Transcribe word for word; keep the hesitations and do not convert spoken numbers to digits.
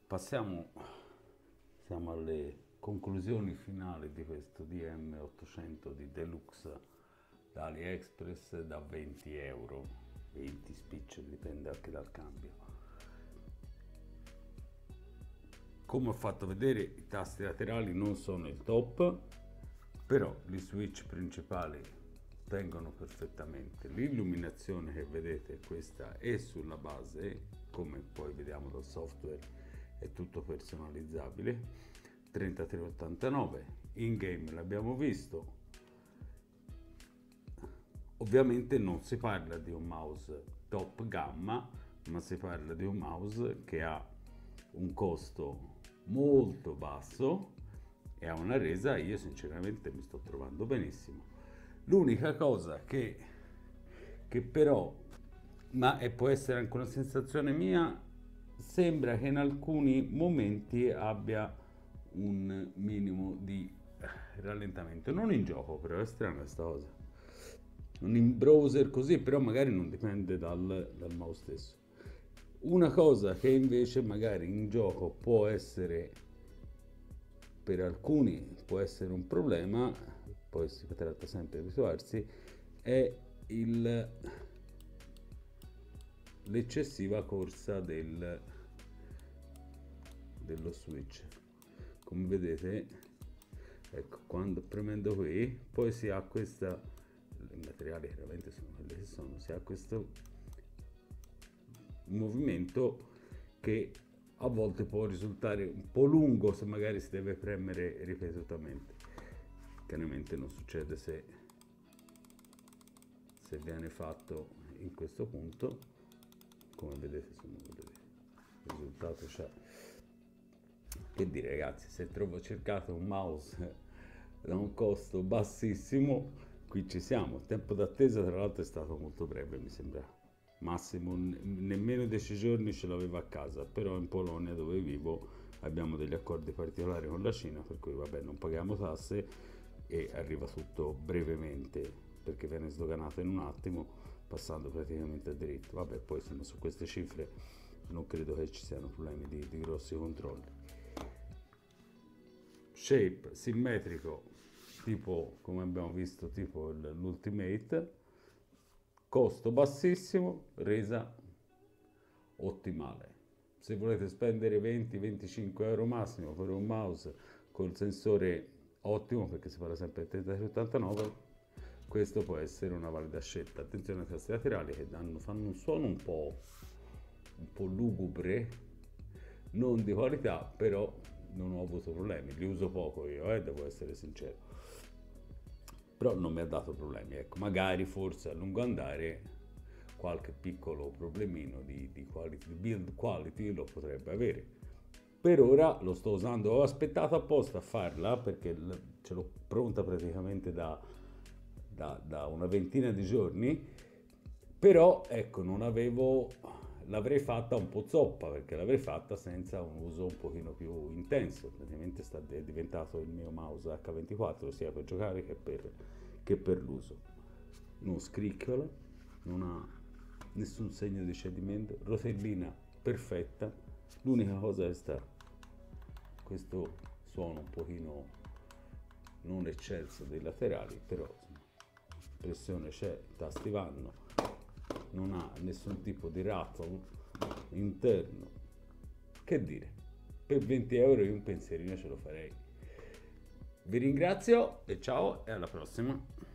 Passiamo, siamo alle conclusioni finali di questo D M ottocento di Deluxe da AliExpress da venti euro, venti spiccioli, dipende anche dal cambio. Come ho fatto vedere, i tasti laterali non sono il top, però gli switch principali tengono perfettamente. L'illuminazione che vedete, questa è sulla base, come poi vediamo dal software è tutto personalizzabile. Trentatré ottantanove in game l'abbiamo visto. Ovviamente non si parla di un mouse top gamma, ma si parla di un mouse che ha un costo molto basso e ha una resa, io sinceramente mi sto trovando benissimo. L'unica cosa che, che però, ma e può essere anche una sensazione mia, sembra che in alcuni momenti abbia un minimo di rallentamento, non in gioco, però è strana questa cosa, non in browser così, però magari non dipende dal, dal mouse stesso. Una cosa che invece magari in gioco può essere, per alcuni può essere un problema, poi si tratta sempre di abituarsi, è il l'eccessiva corsa del, dello switch. Come vedete, ecco, quando premendo qui, poi si ha questa, i materiali chiaramente sono quelli che sono, si ha questo movimento che a volte può risultare un po' lungo se magari si deve premere ripetutamente. Chiaramente non succede se, se viene fatto in questo punto. Come vedete, insomma, vedete, il risultato c'è. Che dire, ragazzi, se trovo cercato un mouse da un costo bassissimo, qui ci siamo. Il tempo d'attesa tra l'altro è stato molto breve, mi sembra massimo nemmeno dieci giorni ce l'avevo a casa, però in Polonia dove vivo abbiamo degli accordi particolari con la Cina, per cui vabbè, non paghiamo tasse e arriva tutto brevemente perché viene sdoganato in un attimo, passando praticamente a diritto. Vabbè, poi insomma su queste cifre non credo che ci siano problemi di, di grossi controlli. Shape simmetrico, tipo come abbiamo visto, tipo l'Ultimate, costo bassissimo, resa ottimale. Se volete spendere venti venticinque euro massimo per un mouse col sensore ottimo, perché si parla sempre del trentatré ottantanove, questo può essere una valida scelta. Attenzione ai tasti laterali che danno, fanno un suono un po', un po' lugubre, non di qualità, però non ho avuto problemi, li uso poco io, eh, devo essere sincero, però non mi ha dato problemi. Ecco, magari forse a lungo andare qualche piccolo problemino di, di, quality, di build quality lo potrebbe avere. Per ora lo sto usando, ho aspettato apposta a farla perché ce l'ho pronta praticamente da, da, da una ventina di giorni, però ecco, non avevo, l'avrei fatta un po' zoppa, perché l'avrei fatta senza un uso un pochino più intenso. Praticamente sta, è diventato il mio mouse acca ventiquattro sia per giocare che per, che per l'uso. Non scricchiola, non ha nessun segno di cedimento, rotellina perfetta. L'unica cosa è sta questo suono un pochino non eccelso dei laterali, però insomma, pressione c'è, tasti vanno, non ha nessun tipo di rattle interno. Che dire, per venti euro io un pensierino ce lo farei. Vi ringrazio e ciao e alla prossima.